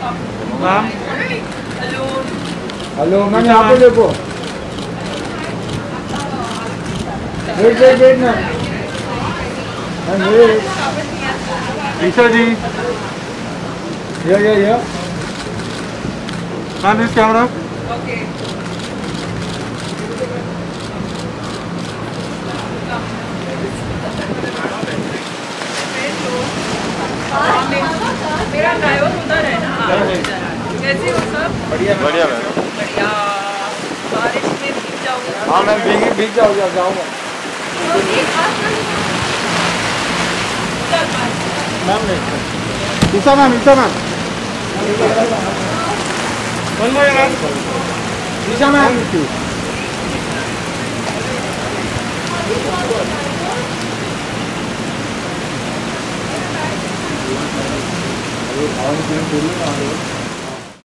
Ma'am hello ma'am, यहाँ पे देखो। Wait wait wait ma'am, Esha ji या मैम दिस कैमरा। मेरा ड्राइवर उधर है ना। कैसे हो सब? बढ़िया बढ़िया मैम। बढ़िया। बारिश में भीग जाओगे? हाँ मैम, भीग जाऊँगा। मैम नहीं ईशा मैम ईशा मैम, खाने पीने